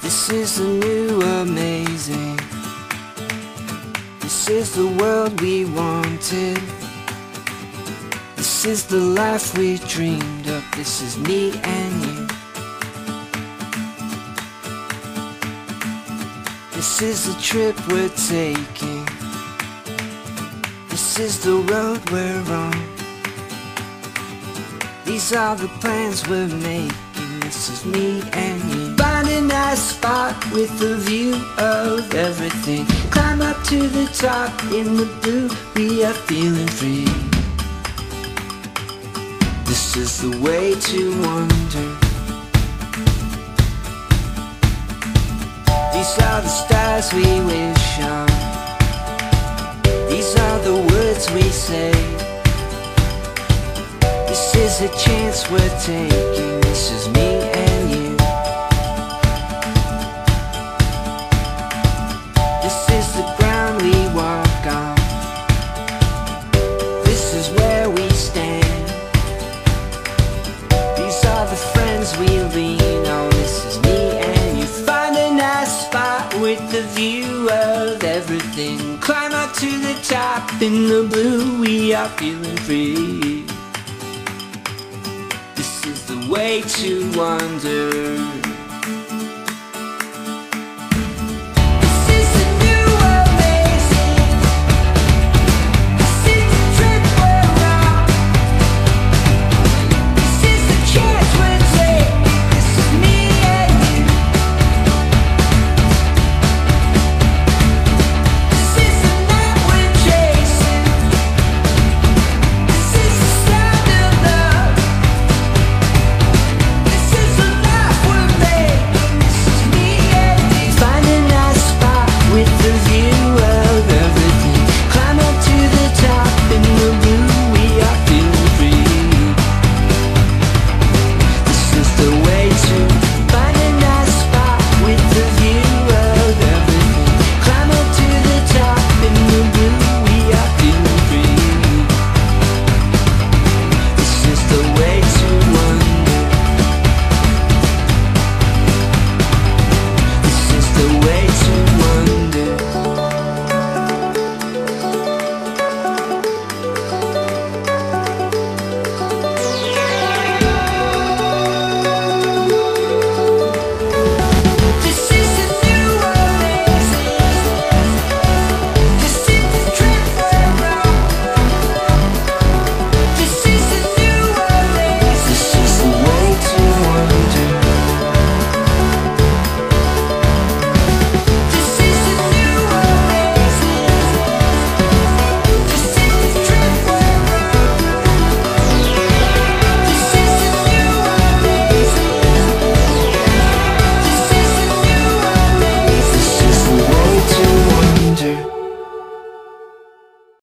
This is the new amazing. This is the world we wanted. This is the life we dreamed of. This is me and you. This is the trip we're taking. This is the road we're on. These are the plans we're making. This is me and you. Find a nice spot with a view of everything. Climb up to the top in the blue. We are feeling free. This is the way to wonder. These are the stars we wish on. These are the words we say. This is a chance we're taking. This is me and you. This is the ground we walk on. This is where we stand. These are the friends we lean on. This is me and you. Find a nice spot with the view of everything. Climb up to the top in the blue. We are feeling free. This is the way to wonder.